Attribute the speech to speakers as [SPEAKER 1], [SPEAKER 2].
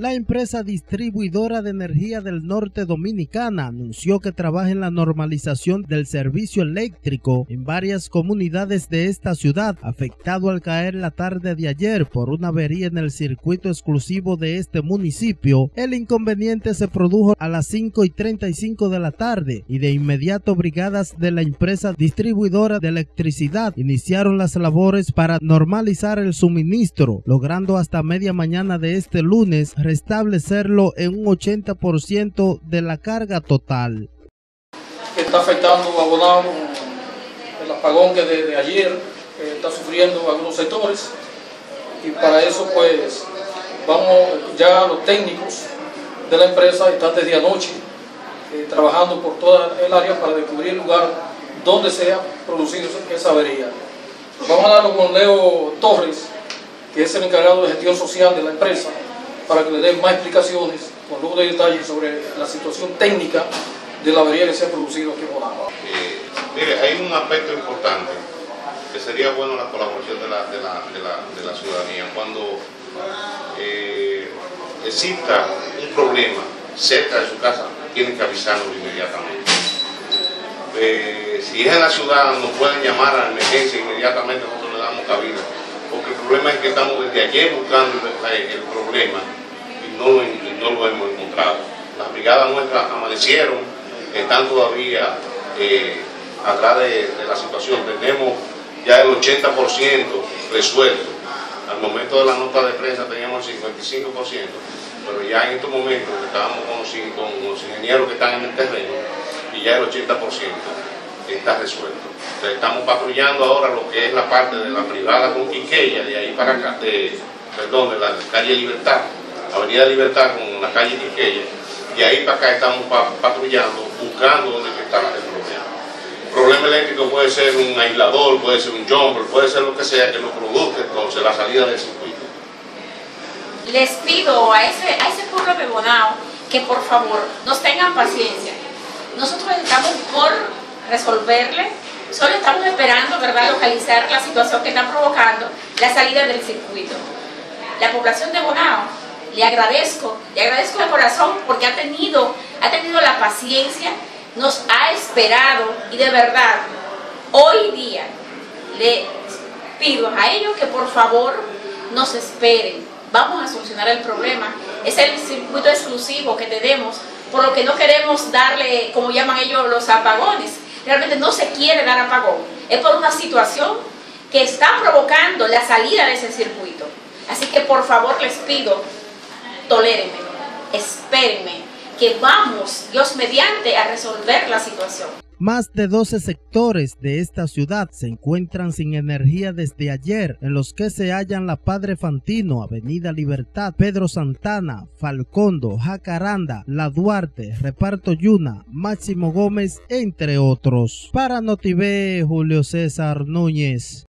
[SPEAKER 1] La empresa distribuidora de energía del norte dominicana anunció que trabaja en la normalización del servicio eléctrico en varias comunidades de esta ciudad, afectado al caer la tarde de ayer por una avería en el circuito exclusivo de este municipio. El inconveniente se produjo a las 5:35 de la tarde y de inmediato brigadas de la empresa distribuidora de electricidad iniciaron las labores para normalizar el suministro, logrando hasta media mañana de este lunes restablecerlo en un 80% de la carga total.
[SPEAKER 2] Está afectando a Bonao el apagón que desde ayer está sufriendo algunos sectores, y para eso pues ya los técnicos de la empresa están desde anoche trabajando por toda el área para descubrir el lugar donde se ha producido esa avería. Vamos a hablar con Leo Torres, que es el encargado de gestión social de la empresa, para que le den más explicaciones con lujo de detalles sobre la situación técnica de la avería que se ha producido aquí en Bonao.
[SPEAKER 3] Mire, hay un aspecto importante que sería bueno la colaboración de la ciudadanía. Cuando exista un problema cerca de su casa, tienen que avisarnos inmediatamente. Si es en la ciudad, nos pueden llamar a la emergencia inmediatamente, nosotros le damos cabida. Porque el problema es que estamos desde ayer buscando el problema y no lo hemos encontrado. Las brigadas nuestras amanecieron, están todavía atrás de la situación. Tenemos ya el 80% resuelto. Al momento de la nota de prensa teníamos el 55%, pero ya en estos momentos estábamos con los ingenieros que están en el terreno y ya el 80% está resuelto. Entonces, estamos patrullando ahora lo que es la parte de la privada con Quiqueya, de ahí para acá, de la calle Libertad, Avenida Libertad con la calle Quiqueya, y ahí para acá estamos patrullando, buscando dónde está el problema. El problema eléctrico puede ser un aislador, puede ser un jumper, puede ser lo que sea que nos produzca entonces la salida del circuito.
[SPEAKER 4] Les pido a ese pueblo de Bonao que por favor nos tengan paciencia. Nosotros estamos por resolverle, solo estamos esperando, ¿verdad?, localizar la situación que está provocando la salida del circuito. La población de Bonao, le agradezco de corazón porque ha tenido la paciencia, nos ha esperado, y de verdad, hoy día le pido a ellos que por favor nos esperen. Vamos a solucionar el problema. Es el circuito exclusivo que tenemos, por lo que no queremos darle, como llaman ellos, los apagones. Realmente no se quiere dar apagón. Es por una situación que está provocando la salida de ese circuito. Así que por favor les pido, tolérenme, espérenme, que vamos, Dios mediante, a resolver la situación.
[SPEAKER 1] Más de 12 sectores de esta ciudad se encuentran sin energía desde ayer, en los que se hallan la Padre Fantino, Avenida Libertad, Pedro Santana, Falcondo, Jacaranda, La Duarte, Reparto Yuna, Máximo Gómez, entre otros. Para NOTIV, Julio César Núñez.